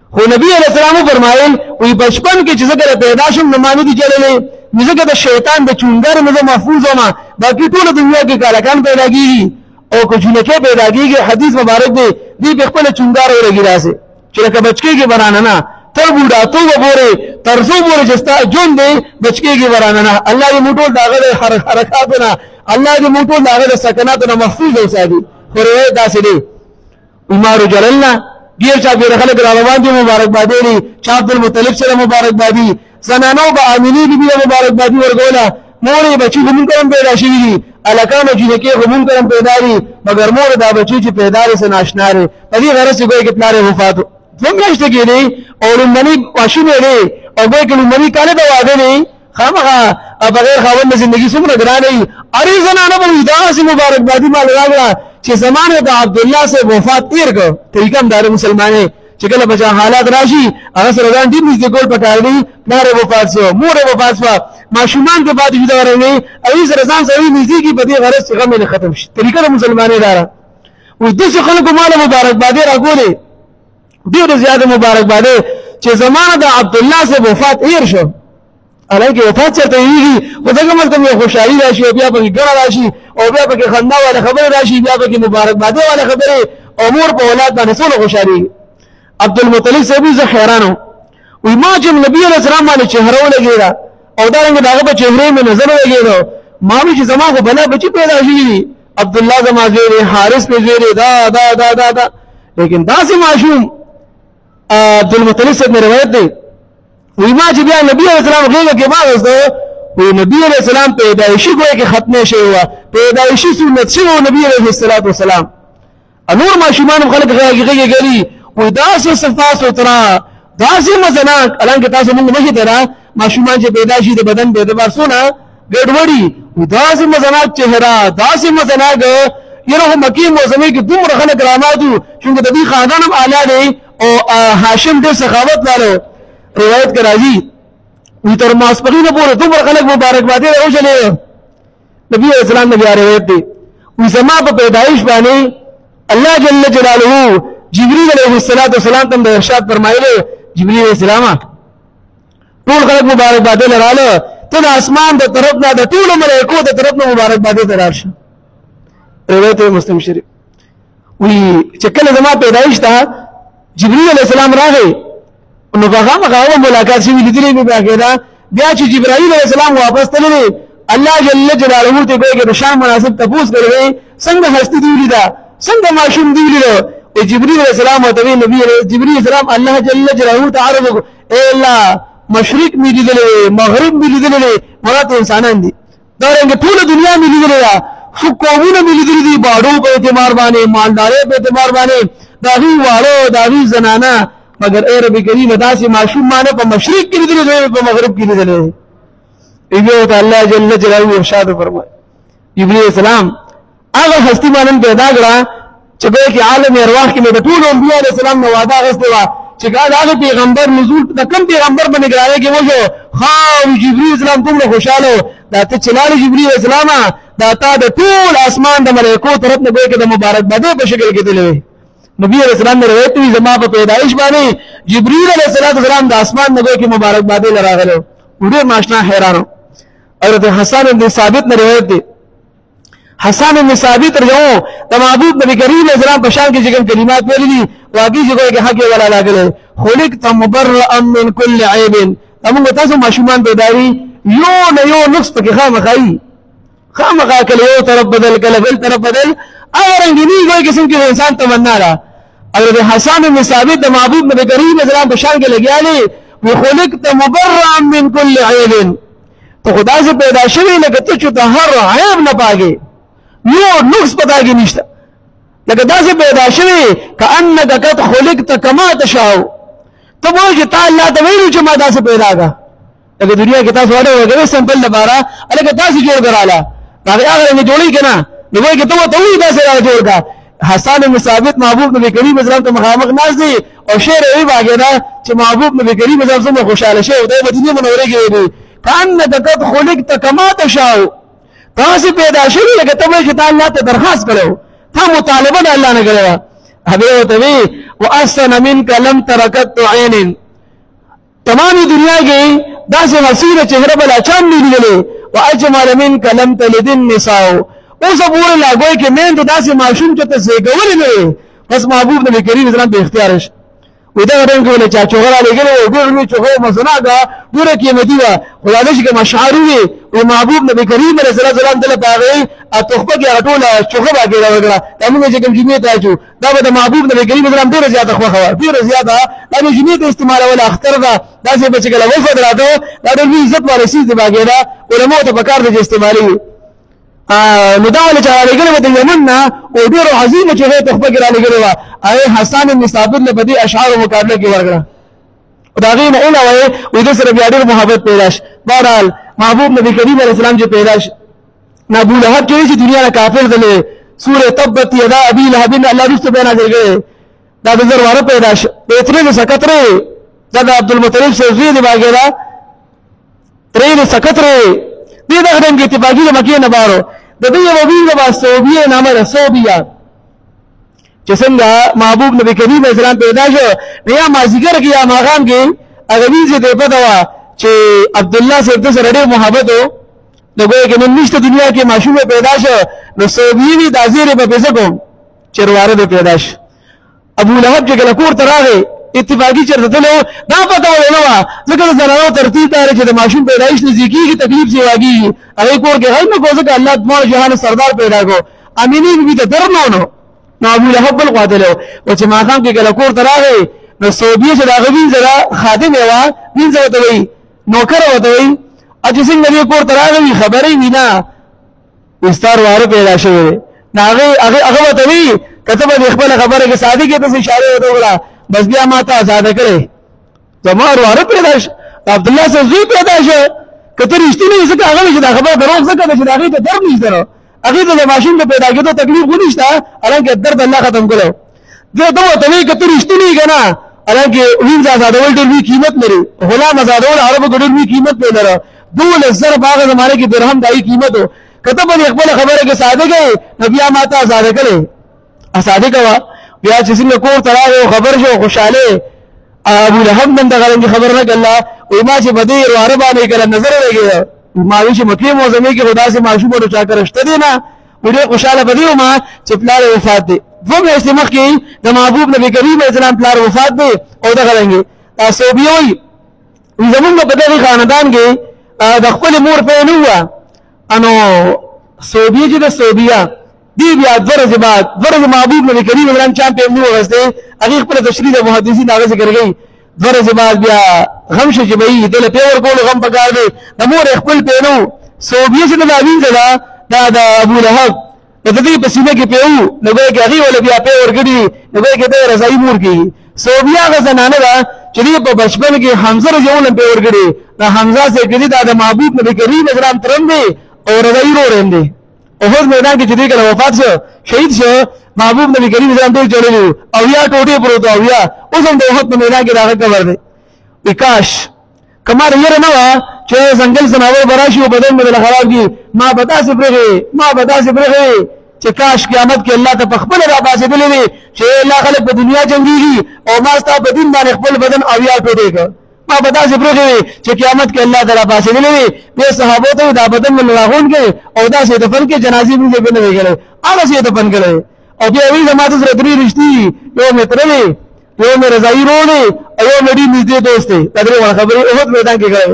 خو نبی علیہ السلام فرمایل وی بچپن کې چې زګره پیدا شوم نو مانی دي چللې مزګه د شیطان د چونګر مزه محفوظ ومه باقي ټول دنیا کې کالاکان پیدا کیږي او کو جنکه پیدا کیږي حدیث مبارک دی دی په خپل چونګار ورګی راسه چې لکه بچکی کې برانه نه تر بوډا تو وګوره ترزو وګوره جستا جون دی بچکی کې برانه نه الله دې موټو داغه حرکاتونه الله دې موټو داغه سکناتونه محفوظ اوسادي خو روایت داسې دی عمر جللنا ډیر چا ډیر خلک روان دي مبارکباد لري چا عبد المطلب سره مبارکبادي زنانو به امینی بي بي مبارکبادي ورغوله مور بچي هم کوم پیدا شي دي الکانو چې کې هم کوم پیدا دي مگر مور دا بچي چې پیدا لري سن آشنا لري په دې غرض کوي کې پلار وفات څنګه شته کې دي او لمني واشونه لري او به کې لمني کاله دا واده نه خامخا بغیر خاوند زندگی څومره ګرانه اری زنانو به داسې مبارکبادي مال راغله چې زمانه د عبد الله سے وفات تیر کو طریقہ دار مسلمانې چې کله بچا حالات راشي هغه سره ځان دې نږدې کول پکار دی پلار وفات شو مور وفات شو ماشومان په بعد جدا ورنه ای سره ځان سره نږدې کی په دې غرض چې غم نه ختم شي طریقہ مسلمانې دارا و دې څه خلکو مال مبارکبادي راغولې ډېر زیاده مبارکبادي چې زمانه د عبد الله سے وفات تیر شو الکه وفات چرته یږي خدای مطلب یو خوشحالي راشي او بیا په ګر راشي او بیا په خندا ولا خبر راشي بیا په مبارکبادي ولا خبره امور په اولاد باندې ټول خوشحالي عبد المطلب سے بھی حیرانو وی ما چې نبی علیہ السلام باندې چهره ولګیدا او دا رنګ داغه په چهره مې نظر ولګیدو ما وی چې زما خو بلا بچی پیدا شي عبد الله زما زوی حارث په زوی دا دا دا دا, دا. لیکن دا سي معصوم عبد المطلب سے روایت دی وی ما چې بیا نبی علیہ السلام غیږه کې ما وسته وی نبی علیہ السلام پیدایشي کوی کې ختمه شوی و پیدایشي سنت شوی نبی علیہ الصلوۃ والسلام انور ما شومان خلق غیږه غلی وی داسې صفا سترا داسې مزناک الان کې تاسو موږ مخې ته را ماشومان چې پیدا شي د بدن په اعتبار سونه ګډوډي وی داسې مزناک چهره داسې مزناک یره مکی موسمي کې دومره خلک رامادو چې د دې خاندان هم اعلی دی او هاشم ډېر سخاوت لري روایت کې راځي وی تر ماسپخینه پورې دومره خلک مبارکبادي راوچلې نبی اسلام نبی روایت دی وی زما په پیدایش باندې الله جل جلاله جبريل عليه الصلاه والسلام تم د ارشاد فرمایله جبريل عليه السلام ټول خلک مبارکباد لراله ته اسمان د طرف نه د ټول ملائکو د طرف نه مبارکباد دراشه روایت مسلم شریف وی چې کله زما پیدایش ته جبريل عليه السلام راغی نو هغه هغه ملاقات شي لیدلې به باګه بیا چې جبرائیل علیہ السلام واپس تللی الله جل جلاله ته به د شان مناسب تفوس کړی څنګه هستی دی لیدا څنګه معشوم دی لیدا جبريل علیہ السلام او نبی نبی جبريل علیہ السلام الله جل جلاله تعالی اے الله مشرق می لیدلې مغرب می لیدلې مراد انسانان دي دا رنګ ټول دنیا می لیدلې حکومتونه می لیدلې دي باډو په اعتبار باندې مالداري په اعتبار باندې داغي والو داغي زنانا مگر اے رب کریم داسې معشوم مانه په مشرق کې لیدلې په مغرب کې لیدلې ایو ته الله جل جلاله ارشاد فرمایي جبريل علیہ السلام هغه هستی مانن پیدا کړه چې به کې عالم ارواح کې د ټول انبیاء علیہ السلام نو وعده غوښته وا چې هغه پیغمبر نزول د کوم پیغمبر باندې ګرایي کې وځو خو جبريل اسلام کوم خوشاله دا ته چلاله جبريل اسلام دا تا د ټول اسمان د ملائکو طرف نه به کې د مبارکباد په شکل کې دلوي نبی علیہ السلام نے روایت وی زما په پیدائش باندې جبريل علیہ السلام د اسمان نه به کې مبارکباد لراغله ډېر ماشنا حیرانو حضرت حسن بن ثابت نے روایت دی حسن بن ثابت رجو د معبود نبی کریم علیہ السلام په شان کې څنګه کلمات ویلي دي واقعي څنګه کې حق ولا لاګله خلقت مبرئا من كل عيب موږ تاسو ماشومان پیدایي یو نه یو نقص کې خامخایي خامخا کله یو طرف بدل کله بل طرف بدل اورنګنی کوئی قسم کې انسان تمنا را حضرت حسن بن ثابت د معبود نبی کریم علیہ السلام په شان کې لګیالي وخلقت مبرئا من كل عيب تو خدا سے پیدا شوی لکه ته چې هر عیب نه پاګې یو نقص پتا کې نشته لکه دا سے پیدا شوی کأنک قد خلقت کما تشاء ته وایي چې تعالی ته ویلو چې ما دا سے پیدا کا لکه دنیا کې تاسو وړو وګورئ سمپل لپاره الګا تاسو جوړ کراله دا هغه نه جوړی کنه نو وایي چې ته ته وی دا سره جوړ کا حسن بن ثابت محبوب نبی کریم اسلام ته مخامخ ناز دی او شعر یې واګیدا چې محبوب نبی کریم اسلام څخه خوشاله شه او د مدینه منوره کې دی کأنک قد خلقت کما تشاء تاسو پیدا شوی لکه ته چې تعالی ته درخواست کړو تا مطالبه د الله نه کړو هبه وتوی واحسن منك لم تركت عين تمامی دنیا کې داسې حسینه چهره بل اچام نه لیدلې واجمل منك لم تلد النساء اوس پورې لاګوي کې مين ته داسې معشوم چې ته زیږولې نه بس محبوب نبی کریم اسلام په اختیار شي ودا رنګ ولې چا چوغرا لګره ډېر لوی چوغه مزناګه ډېر قیمتي و خدای شي کې مشعروي او محبوب نبی کریم علیه السلام دله پاغي ا توخبه کې غټوله چوغه باګه وګړه تاسو چې کوم جمعې ته اچو دا به محبوب نبی کریم اسلام ډېر زیاته خوخه ډېر زیاته دا جمعې ته استعمال ولا اختر دا داسې بچ کله وفد راته دا ډېر عزت ولا سیز دی باګه دا علماء ته پکار دي استعمالي نو دا ولې چې لګره د یمن نه او ډېر عظیمه چې هغه تخبه کې را لګره وا اي حسن بن ثابت له بدی اشعار مقابله کې ورغله دا غین اله وای او د سره بیا ډېر محبت پیدا شي بهرحال محبوب نبی کریم علیه السلام چې پیدا شي ابو لهب چې دنیا نه کافر دله سوره تبت یدا ابي لهب الله رسول بیان کړي دا د زر واره پیدا شي پترې سکتره دا عبد المطلب سے زید باګرا ترې سکتره دې دا غږ اتفاقی د مکه نه بارو د دې یو وینځه با صوبیه نامه ده صوبیه چې څنګه محبوب نبی کریم اسلام پیدا شو یا مازیګر کې یا ماغام کې هغه وینځه ته پته وا چې عبد الله سے د سره ډېر محبت وو دغه کې نن نشته دنیا کې معشوقه پیدا شو نو صوبیه د ازیره په پیسې کوم چرواره د پیدا شو ابو لهب چې کله کور ته راغی اتفاقی چرته دلو دا پته ولنه وا ځکه زنانو ترتیب دار چې د ماشوم پیدایش نزدیکیږي تکلیف سی واږي هغه کور کې غل نه کوزه الله دماغ جهان سردار پیدا کو امینی بي ته درنو نو نو ابو لهب بل قاتلو او چې ما خام کې کله کور تراغي نو صوبیه چې دا غوین زرا خادم وا وین زو ته وي نوکر وته وي اجه څنګه دې کور تراغي خبرې وینا استار واره پیدا شوی ناغه هغه هغه وته وي کتب د خپل خبره کې ساده کې ته اشاره وته ولا بس بیا ما ته آزاد کړي زموږ واره پیدا شو عبد الله سے زوی پیدا شو کته رښتینی څه هغه چې دا خبره دروغ څه کوي چې دا غي ته درم نشته هغه د ماشوم په پیدا کېدو تکلیف ونیشته الانکه درد الله ختم کړو دا ته ته وی کته رښتینی کنه الانکه وین آزادول ډېر وی قیمت لري غلام آزادول عربو ډېر وی قیمت نه لري دول زر باغ زمانه کې درهم دای قیمت کته په خپل خبره کې ساده گئی نبی ما ته آزاد کړي آزاد کوا بیا چې څنګه کور تراغه خبر شو خوشاله ابو لهب من دغه خبر نه کله او ما چې بدی واره باندې کله نظر لګي ما وی چې مکه موزمه کې خدا سے معشوق ورو چا کرشته دي نه ډېر خوشاله بدیو ما چې پلار وفات دي دوه استمخ کې د محبوب نبی کریم اسلام پلار وفات دي او دغه رنګي تاسو بيوي زمونږ په دغه خاندان کې د خپل مور په نو انو صوبیه چې د صوبیه دی بیا درجه بعد درجه محبوب نبی کریم اسلام چا په نو غسته هغه خپل تشریح د محدثین هغه ذکر کوي درجه بعد بیا غم شې به دل په ور کول غم پکار دی د مور خپل په نو صوبیه چې د امین زلا دا د ابو لهب د دې په سینه کې پیو نو به هغه ول بیا په ورګړي نو به کې د رضای مور کې صوبیه غزنانه دا چې په بچپن کې حمزه رجول په ورګړي دا حمزه سے کې دا د محبوب نبی کریم اسلام ترنده او رضای رو رنده اوهد میدان کې چې دې کله وفات شو شهید شو محبوب نبی کریم اسلام ډېر جوړلو او یا ټوټه پروت او یا اوس هم د اوهد میدان کې راغلی خبر دی وکاش کمر یې نه وا چې ځنګل سناوي براشي او بدن بدل خراب دي ما بتا سپرغه ما بتا سپرغه چې کاش قیامت کې الله ته خپل را باسي دلې چې الله خلق په دنیا جنگيږي او ما ستا په دین باندې خپل بدن او یا ټوټه کړ ما بتا سپرغه چې قیامت کې الله تعالی باسي دلې به صحابه ته دا بدن من راغون کې او دا سي دفن کې جنازي به نه ویل هغه سي دفن کړي او بیا وی زما ته سره درې رښتې یو مترلې یو مې رضای رونه ایو مې نږدې دوست دی دا درې خبرې اوهد میدان کې کړي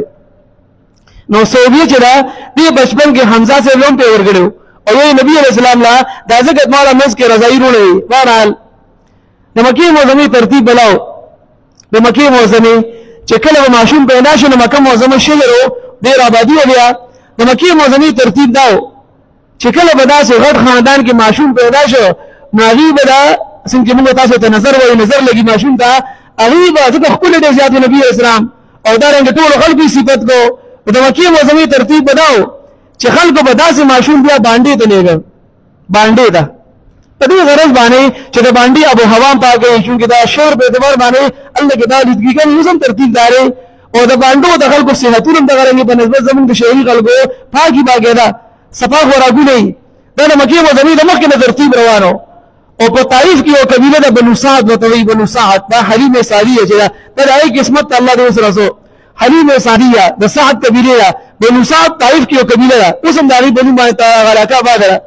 نو سوبیه چې دا دې بچپن کې حمزه سے لوم په ورګړو او یې نبی علیہ السلام لا دا ځکه مولا مس کې رضای رونه بهرحال د مکه معظمه ترتیب بلاو د مکه معظمه چې کله ماشوم پیدا شو نو مکه معظمه شلرو ډیر آبادی بیا د مکه معظمه ترتیب داو چې کله بدا سه غټ خاندان کې ماشوم پیدا شو ناغي بدا څنګه موږ تاسو ته نظر وای نظر لګي ماشوم ته هغه به ځکه خپل دې زیات نبی اسلام او دا رنګ ټول خلکو صفت کو د مکه معظمه ترتیب بداو چې خلکو به داسې ماشوم بیا باندې ته نیګ باندې دا په دې غرض باندې چې د باندې ابو هوا پاګې چې دا شور په اعتبار باندې الله کې دا لږی کې نظم ترتیب داري او د باندې د خلکو صحتونه د غرنګ په نسبت زمونږ د شهري خلکو پاکي باګې دا صفا غراګو نه دا د مکه معظمه د مخکې ترتیب روانو او په طائف کې یو قبیله د بنو سعد وتوي بنو سعد دا حلیم سعدیه چې دا د هغې قسمت الله دې سره سو حلیم سعدیه د سعد قبیله ده بنو سعد طائف کې یو قبیله ده اوس هم د هغې په نوم باندې علاقه آباده ده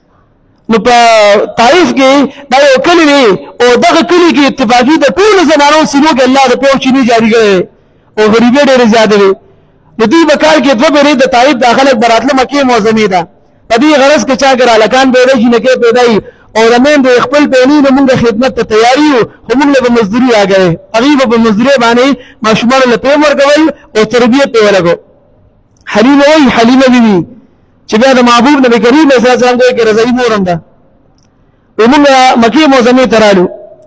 نو په طائف کې دا یو کلی دی او دغه کلي کې اتفاقي د ټولو زنانو سینو کې الله د پیو چینی جاري کړی او غریبۍ ډېرې زیاتې وې د دوی په کال کې دوه پېرې د طائف دا خلک به راتله مکې معظمې ته په دې غرض کې چا که هلکان پیدا شي نکې پیدا وي او د میندو خپل پیلي د مونږ خدمت ته تیاري یو خو مونږ له به مزدوري راګوې هغوی به په مزدورۍ باندې ماشومانو له پیم ورکول او تربیت پې ولګو حلیمه وایي حلیمه بیبي چې بیا د محبوب نبي کریم علیه السلام دوی کې رضایي مور هم ده وایي مونږ مکې معظمې ته رالو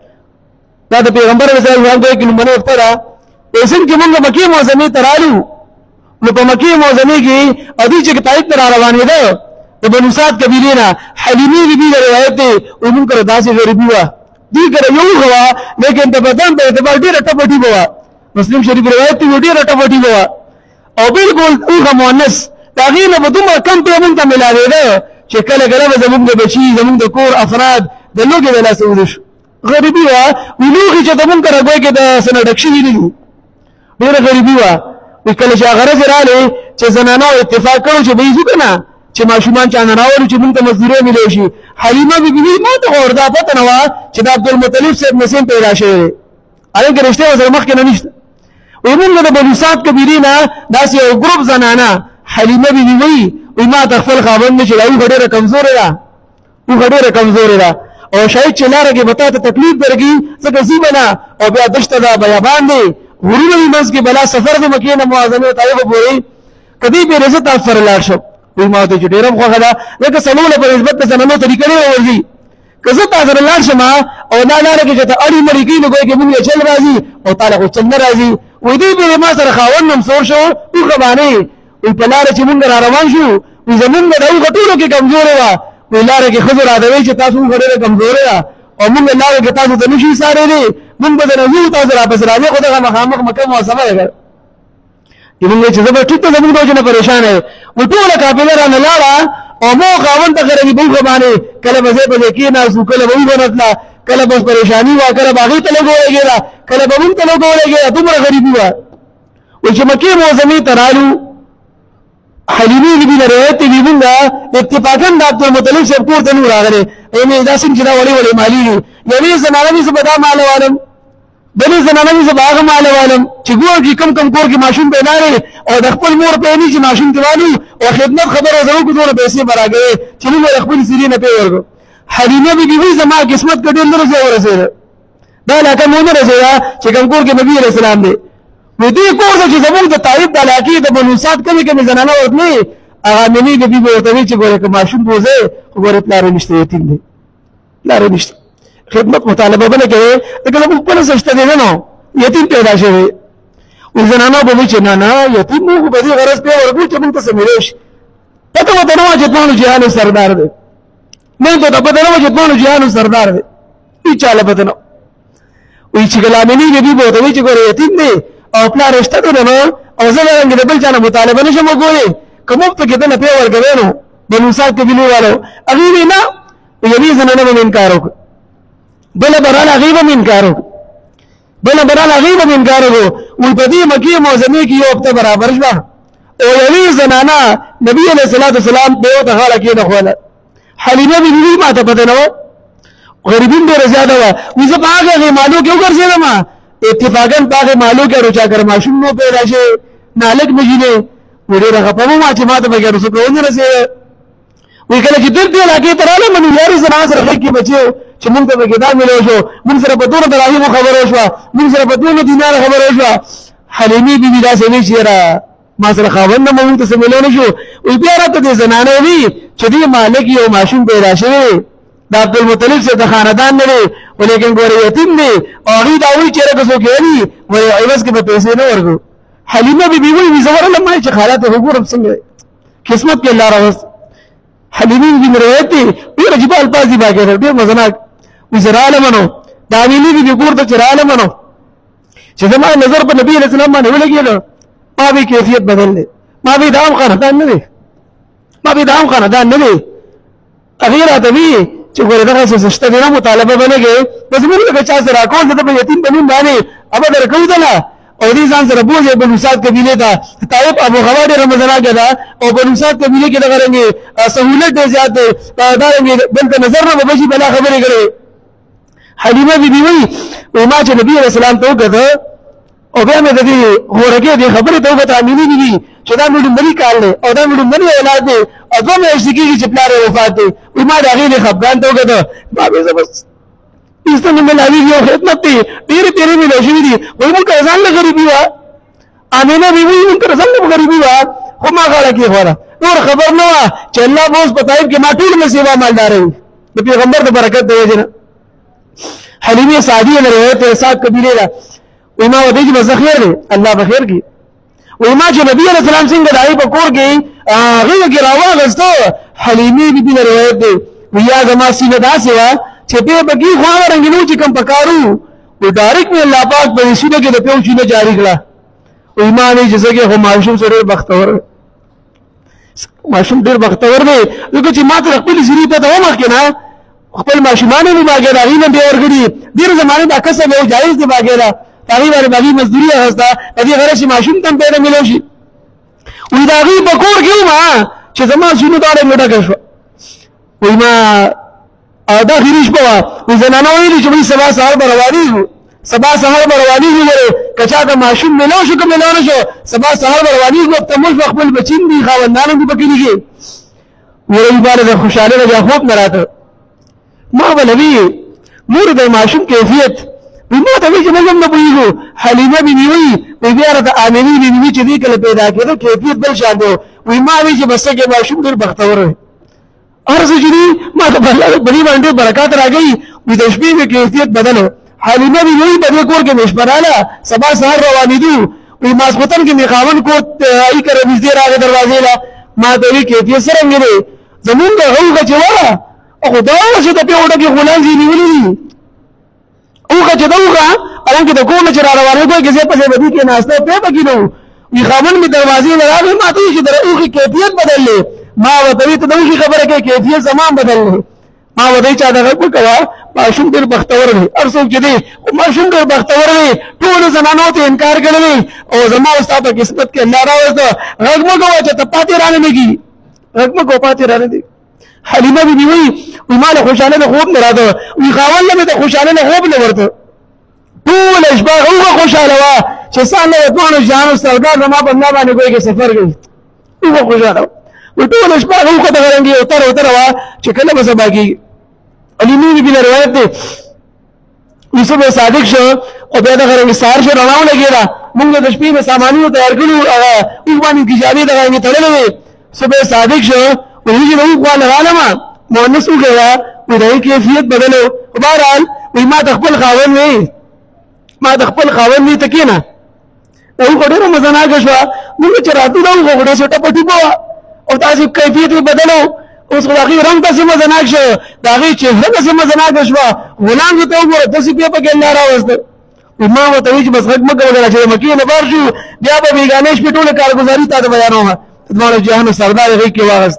دا د پیغمبر علیه السلام دوی کې لومړنۍ وخته ده وایي څنګه چې مونږ مکې معظمې ته رالو نو په مکې معظمې کې او دوی چې طائف ته را روانېده د بنو سعد قبیلې نه حلیمې بیبي د روایت دی وایي مونږ کره داسې غریبي وه دوی کره یو ښه وه لیکن د بدن په اعتبار ډېره ټپه ټیپه وه مسلم شریف روایت دی ډېره ټپه ټیپه وه او بالکل اوښه مؤنث د هغې نه به دومره کم پې مونږ ته میلاوېده چې کله کله به زمونږ د بچي زمونږ د کور افراد د لوږې د لاسه وده شو غریبي وه وایي لوښي چې د مونږ کره ګوی کې د څه نه ډک شوي نه دي ډېره غریبي وه وایي کله چې هغه ورځې رالې چې زنانو اتفاق کړو چې به یې ځو که نه چې ماشومان چا نه راولو چې مونږ ته مزدورۍ میلی شي حلیمه بیبي وایي ما ته خو وردا پته نه وه چې د عبدالمطلب صاحب نه سیم پیدا شوی دی هلکه رښتیا ورسره مخکې نه نشته وایي مونږ د بنو سعد قبیلې نه داسې یو ګروپ زنانه حلیمه بیبي وایي وایي ما ته خپل خاوند نه چې دا اوښه ډېره کمزورې ده اوښه ډېره کمزورې ده او شاید چې لاره کې به تا ته تکلیف درکړي ځکه ځي به نه او بیا دشته ده بیابان دی غرونه وي منځ کې بلا سفر د مکې نه معظمې طایفه پورې که دې پرې زه تاسو سره لاړ شم وایي ما ورته چې ډېره م خوښه ده ځکه څلور له په نسبت د زنانو طریقه ډېره ورځي که زه تا سره لاړ شم او دا لاره کې چې ته اړي مړي کړي نو ګویا کې مونږ له چل راځي او تا له خو چل نه راځي وایي دې پرې ما سره خاوند هم سور شو اوښه باندې وایي په لاره چې مونږ را روان شو وایي زمونږ د اوښه ټولو کې کمزورې وه وایي لاره کې ښځو راته وایي چې تاسو اوښه ډېره کمزورې ده او مونږ لاره کې تاسو ته نشي څارېدی مونږ به درنه ځو تاسو راپسې راځئ خو دغه مخامخ مکه معظمه ده مونږ چې زه به ټیک ته زمونږ د وجې نه پریشانه یم وایي ټوله قافله رانه لاړه او مو خاوند ته غرقې په اوښه باندې کله به ځای په ځای کېناستو کله به اوښه راتله کله به پریشاني وه کله به هغې ته لږ ولګېده کله به مونږ ته لږ ولګېده دومره غریبي وه وایي چې مکې معظمې ته رالو حلیمې بیبي نه روایت دی مونږ اتفاقا د عبدالمطلب صاحب کور ته نه راغلی یعنې دا څنګه چې دا وړې وړې مالي دي یوې زنانه وي زه به دا ماله والم بلې زنانه وي زه به هغه ماله والم چې ګور کې کم کم کور کې ماشوم پیدا دی او د خپل مور پې نه چې ماشوم ته والو او خدمت خبره زه وکړو دونه پیسې به راکوې چې موږ د خپلې سیرې نه پې ورکړو حلیمه بیبي وایي زما قسمت که ډېر نه رسې ورسېده دا علاقه مو نه رسېده چې کوم کور کې نبي علیه السلام دی نو دې کور ته چې زمونږ د طایف د علاقې د بنو سعد کمې کمې زنانه ورتلې هغه مینې بیبي به ورته وایي چې ګوره که ماشوم بوځې خو ګوره پلار یې نشته یتیم دی پلار یې نشته خدمت مطالبه به نه کوې ځکه زموږ خپله څه شته دی نه نو یتیم پیدا شوی وایي زنانو به وایي چې نه نه یتیم مونږ خو په دې غرض پې ورکړو چې مونږ ته څه میلی شي پته ورته نه وه چې زمانو جهانو سردار دی مونږ ته پته نه وه چې زمانو جهانو سردار دی هېڅ چاله پته نه وایي چې ګلامینې بیبي به ورته وایي چې ګوره یتیم دی او پلار رشته دی نو او زه د بل چا نه مطالبه نه شم وکولی که مفته کې ده نه پې ورکوې نو بنو سعد قبیلې والو هغې وایي نه یوې زنانه به مې انکار وکړو بله به راله هغې به مې انکار وکړو بله به راله هغې به مې انکار وکړو وایي په دې مکې معظمې کې یو هفته برابر شوه او یوې زنانه نبي علیه الصلاة والسلام به یې ورته غاړه کېنښوله حلیمه بیبي وایي ما ته پته نه وه غریبي هم ډېره زیاته وه وایي زه په هغې هغې مالو کې وګرځېدم اتفاقا په هغې مالو کې اړو چا کره ماشوم نو پیدا شوی نالک نجینې وایي ډېره خفه وم چې ما ته پکې اړو څوک ونه رسېده وایي کله چې دلته علاقې ته رالم نو یارې زنانه سره غېږ کې بچی و چې مونږ ته پکې دا میلی شو مونږ سره په دونه دراهمو خبره وشوه مونږ سره په دونه دیناره خبره وشوه حلیمې بیبي داسې وایي چې یاره ما سره خاوند نه مونږ ته څه میلی نه شو وایي بیا راته دې زنانه وایي چې دې مالک یو ماشوم پیدا شوی د عبدالمطلب صاحب د خاندان نه دی ولیکن ګوره یتیم دی او هغې دا وایي چېرې که څوک یې وایي عوض کې به پیسې نه ورکړو حلیمه بیبي وایي زه ورغلم ما چې حالات یې خو ګورم څنګه دی قسمت کې الله راوست حلیمې بیبي روایت دی ډېر عجیبه الفاظ دي باقي ډېر مزناک وایي زه رالمه نو د حلیمې بیبي کور ته چې رالمه نو چې زما نظر په نبي علیه السلام باندې ولګېده ما وایي کیفیت بدل دی ما وایي دا هم خاندان نه دی ما وایي دا هم خاندان نه دی هغې راته وایي چې ګوره دغه څه شته دی نه مطالبه به نه کوې بس موږ لکه چا سره راکول ته په یتیم په نوم باندې ابه درکوي ته نه او دې ځان سره بوځي بنو سعد قبیلې ته طائف ابو غوا ډېره مزناکه ده او بنو سعد قبیلې کې دغه رنګې سهولت ډېر زیات دی دا رنګې بل ته نظر نه به بشي بلا خبرې کړې حلیمه بیبي وایي وایي ما چې نبي علیه السلام ته وکته او بیا مې د دې غورکې دې خبرې ته وکته امینې بیبي چې دا مې لومړني کال دی او دا مې لومړني اولاد دی او دوه میاشتې کېږي چې پلار یې وفات دی وایي ما د هغې دې خفګان ته وکته ما بې زه بس ایسته مې ملاویږي یو خدمت دی ډېرې تېرې مې لا شوي دي وایي موږ کره ځان له غریبي وه امینه بیبي وایي موږ کره ځان له غریبي وه خو ما غاړه کېښوده نور خبر نه وه چې الله به اوس په طایف کې ما ټول نصیبه مالداروي د پیغمبر د برکت د وجې نه حلیمه سعدیه نه روایت دی سعد قبیلې ده وایي ما ورته چې بس خیر دی الله به خیر کړي وایي ما چې نبي علیه السلام څنګه د هغې په کور کې هغې کې راواغسته حلیمې بیبي نه روایت دی وایي یا زما سینه داسې وه چې بیا پکې خو هغه رنګ نه و چې کوم پکارو و ډایرکټ مې الله پاک په دې سینه کې د پیو چینه جاري کړه وایي ما وایي چې زه کې خو ماشوم سره ډېر بختور ماشوم ډېر بختور دی ځکه چې ما ته د خپلې سینې پته وه مخکې نه خپل ماشومان مې باګېده هغې نه بیا ورکړي ډېر زمانې دا کسب یو جایز دی باګېده هغې باندې به هغې مزدوري اخېسته په دې غرض چې ماشوم ته هم پیدا میلو شي وایي د هغې په کور کې وم چې زما سینه دواړه مې ډکه شوه وایي ما او دا خیری شپه وه وایي زنانه ویلي چې وایي سبا سهار به روانېږو سبا سهار به روانېږو ورې که چا ته ماشوم میلاو شو که میلاو نه شو سبا سهار به روانېږو ته موږ به خپل بچین دي خاوندان هم دي په کلي کې وایي باندې د خوشحالۍ نه بیا خوب نه راته ما به نبي مور د ماشوم کیفیت وایي ما ته وایي چې موږ هم نه پوهېږو حلیمه بیبي وایي وایي بیا راته آمینې بیبي وایي چې دې کله پیدا کېده کیفیت بل شان دی وایي ما وایي چې بس کې ماشوم ډېر بختور دی هر څه چې دي ما ته بلې باندې برکات راغی وایي د شپې مې کیفیت بدل و حلیمه بیبي وایي په دې کور کې مې شپه راله سبا سهار روانېدو وایي ماسخوتن کې مې خاوند کور ای کره نږدې راغی دروازې له ما ته وایي کیفیت څرنګه دی زمونږ هوږه چې وه خو دا وه چې د پیوټه کې غلام ځي نیولي دي اوښه چې ده اوښه حالانکې د کور نه چې را روانېدو کې ځای په ځای به دې کې ناسته پرې پکې نه وو وایي خاوند مې دروازې نه راغی ما ته وایي چې د اوښې کیفیت بدل دی ما ورته وایي ته د اوښې خبره کوې کیفیت زما بدل دی ما ورته وایي چا دغه وکوه ماشوم ډېر بختور دی هر څوک چې دی خو ماشوم ډېر بختور دی ټولو زنانو ته انکار کړی او زما او ستا په قسمت کې الله راوسته غږ مه کوه چې ته پاتې رانه نه کېږي غږ مه کوه پاتې رانه دی حلیمه بیبي وایي وایي ما له خوشحالۍ نه خوب نه راته وایي خاوند له مې د خوشحالۍ نه خوب نه ورته ټوله شپه هغه خوشحاله وه چې سان له دواړو جهانو سردار زما په ملا باندې ګویا کې سفر کوي هغه خوشحاله وه وایي ټوله شپه هغه دغه رنګې اوتره اوتره وه چې کله به سبا کېږي حلیمې بیبي نه روایت دی وایي صبح صادق شو او بیا دغه رنګې سهار شو رڼا ولګېده مونږ د شپې مې سامانونه تیار کړي هغه اوښ باندې کجابې دغه رنګې تړلې وې صبح صادق شو وایي چې د اوښ واله رالمه مؤنث وګوه وایي د هغې کیفیت بدل و خو بهرحال وایي ما د خپل خاوند وایي ما د خپل خاوند وایي ته کښېنه د اوښه ډېره مزناکه شوه مونږ چې راتلو د اوښه خو ډېر ټپه ټوپه وه او داسې کیفیت یې بدل و اوس خو د هغې رنګ داسې مزناک شو د هغې چهره داسې مزناکه شوه غلام چې ته وګوره داسې بیا پکې الله راوسته ما ورته وایي چې بس غږ مه کوه چې د مکې نه بار شو بیا به بېګانې شپې ټوله کارګزاري تا ته بیانومه د دواړو جهانو سردار یې غېږ کې واغست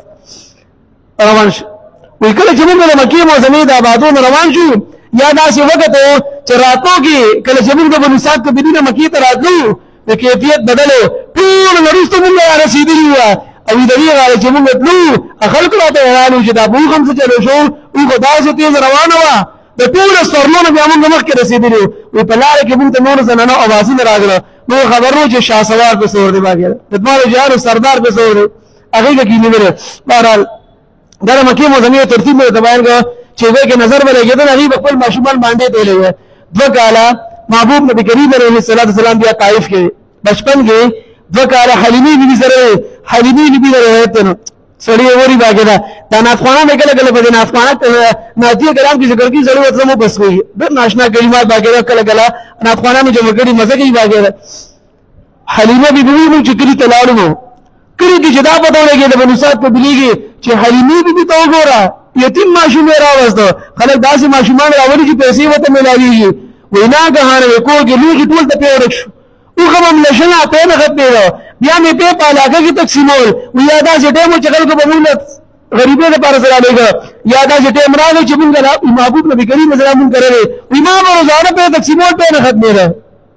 روان شو وایي کله چې موږ د مکې موسمې د آبادو نه روان شو یا داسې وخت و چې راتلو کې کله چې موږ د بنو سعد قبیلې نه مکې ته راتلو د کیفیت بدل و ټول نه وروسته موږ رارسېدلي وو او د دې غاړې چې موږ تلو خلکو راته حیران وو چې دا به اوښ هم څه چلو شو اوښ داسې تېز روانه وه د ټولو سورلو نه بیا موږ مخکې رسېدلي وو وایي په لاره کې موږ ته نورو زنانو اوازونه راغله موږ خبر نه و چې شهسوار پې سور دی باقي د دواړو جهانو سردار پې سور دی هغې به کې نیولې بهرحال دا د مکې موسمې ترتیب مې ورته بیان کړه چې هغې کې نظر به لګېدل هغې به خپل ماشومان باندې تللی وی دوه کاله محبوب نبي کریم علیه الصلاة والسلام بیا طایف کې بچپن کې دوه کاله حلیمې بیبي سره حلیمې بیبي نه روایت دی نو سړی یې وري باګېده دا نعتخوانه مې کله کله په دې نعتخوانه نعتیه کلام کې ذکر کړي سړی ورته مو بس کوي ډېر ناشنا کلمات باګېده کله کله نعتخوانه مې جمع کړي مزه کوي باګېده حلیمه بیبي مونږ چې کلي ته لاړو نو کلي کې چې دا پته ولګېده بنو سعد قبیلې کې چې حلیمې بیبي ته وګوره یتیم ماشوم یې راوسته خلک داسې ماشومان راولي چې پیسې ورته میلاوېږي وایي ناګهانه یې کور کې لوښي ټول ته پې ورک شو اوښه به مله شله پې نه ختمېده بیا مې پې په علاقه کې تقسیمول وایي یا داسې ټایم و چې خلکو به مونږ له غریبې لپاره سره لګا یا دا چې ټیم راغی چې موږ لا محبوب نبی کریم صلی الله علیه وسلم کړی امام روزانه په تقسیمات په نه ختمه ده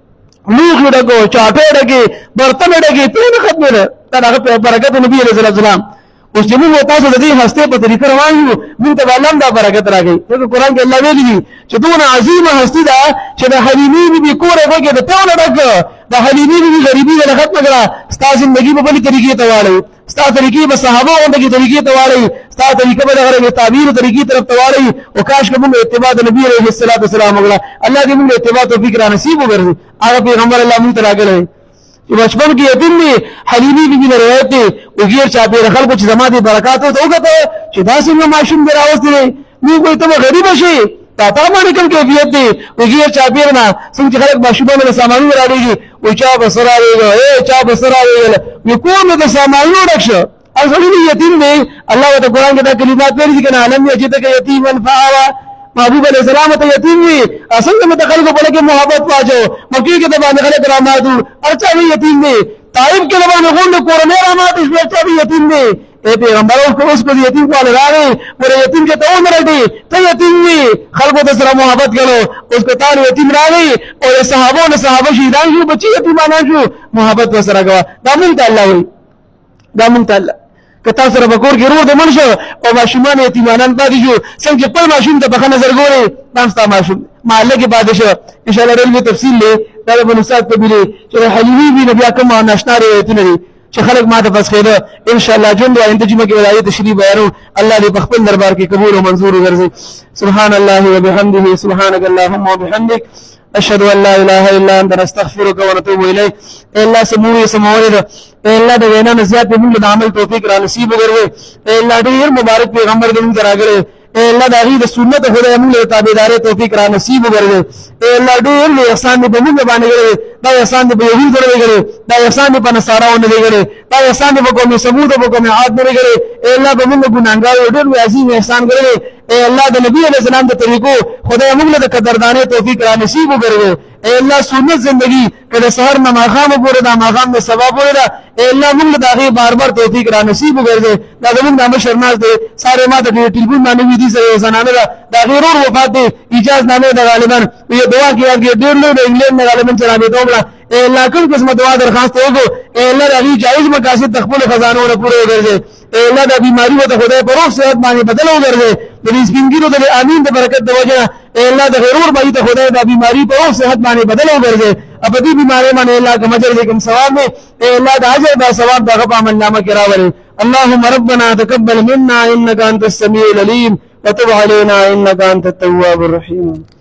لوخ ډکو چاټه ډکې برتن ډکې په نه ختمه ده دا هغه برکت نبی صلی الله علیه وسلم اوس چې موږ تاسو د دې هسته په طریقه روان یو موږ ته الله دا برکت راغی دغه قران کې الله ویلي چې دونه عظیمه هستی ده چې د حلیمی بي کوره وګه د ټول ډک د حلیمی بي غریبي نه ختمه کړه ستاسو ژوندۍ په بل طریقې ته واړی ستاسو طریقې به صحابه اونده کې طریقې ته واړی ستاسو طریقې به دغه تعبیر طریقې طرف ته واړی او کاش کوم اتباع د نبی عليه الصلاه والسلام وکړه الله دې موږ اتباع توفیق را نصیب وګرځي هغه پیغمبر الله موږ ته راغلی بچپن کې یتیم دی حلیمی بي بي روایت دی وګیر چا په خلکو چې زما دي برکات او وګته چې دا څنګه ماشوم دی راوستي موږ ته غریب شي تا ته باندې کوم کیفیت دی وګیر چا پیرنا څنګه خلک ماشومان له سامانونو راړيږي او چا بسرا ویل اے چا بسرا ویل وکوم د سامانونو ډکشه اصلي یتیم دی الله تعالی قرآن کې دا کلمات ویلي کنه علم یجدک یتیما فآوا محبوب علیہ السلام ته یتیم وي اصل ته متخلق په لګي محبت واجو مکه کې د باندې خلک رامادو ارچا وی یتیم دی طائف کې د باندې غوند کورونه رامادو ارچا وی یتیم دی اے پیغمبر اوس کو یتیم کو لاره ور یتیم کې ته عمر دی ته یتیم وي خلکو ته سره محبت کړو اوس کو تعالی یتیم راغی او صحابو نه صحابه شهیدان شو بچي یتیمانان شو محبت وسره غوا دا مونږ ته الله وي دا مونږ ته الله کتا سره بکور کې روړ د منشو او ماشومان یتیمانان پاتې شو څنګه خپل ماشوم ته بخنه نظر ګوري تاسو ماشوم محله کې پاتې شو ان شاء الله ډېر تفصیل له دا بنو سات په بلی چې حلیمی بي نبی اکرم ناشنا روایتونه دي چې خلک ما ته پس خیره ان شاء الله جون د انتجمه کې ولایت تشریف بیانو الله دې په خپل دربار کې قبول او منظور وګرځي سبحان الله وبحمده سبحانك اللهم وبحمدك اشهد ان لا اله الا انت نستغفرك ونتوب اليك الا سموري سموري الا د وینا نزيات په موږ د عمل توفیق را نصیب وګرځي الا ډیر مبارک پیغمبر دې موږ راغره الا د هغه د سنت خدای موږ له تابعداري توفیق را نصیب وګرځي الا ډیر له احسان دې موږ باندې وګرځي دا احسان دې په يهود وګرځي دا احسان دې په نصاراونه وګرځي دا احسان دې په قوم سمود او قوم عاد وګرځي الا به موږ ګناګار ډیر عظیم احسان کړی اے الله د نبی علیہ السلام د طریقو خدای موږ له قدردانه توفیق را نصیب وګرځي اے الله سنت زندگی کله سحر نه ماقام پورې دا ماقام نه ثواب پورې اے الله موږ د هغه بار بار توفیق را نصیب وګرځي دا زموږ د مشرناز دي ساره ما ته ټلیفون باندې وی دي سره زنانه دا غیرور وفات دي اجازه نامه د غالبا یو دعا کې هغه ډیر له انګلند نه غالبا چلابه دومره اے الله کوم قسمه دعا درخواست وکړو اے الله هغه جایز مقاصد تخپل خزانو نه پوره وګرځي اے الله د بیماری او د خدای په روح صحت باندې بدل وګرځي د دې سپینګیرو د امین د برکت د وجه اے الله د غرور باندې ته خدای د بیماری په روح صحت باندې بدل وګرځي په دې بیماری باندې الله کوم اجر دې کوم ثواب دې اے الله د اجر دا ثواب د غو عمل نامه کې راوړي اللهم ربنا تقبل منا انك انت السميع العليم وتب علينا انك انت التواب الرحيم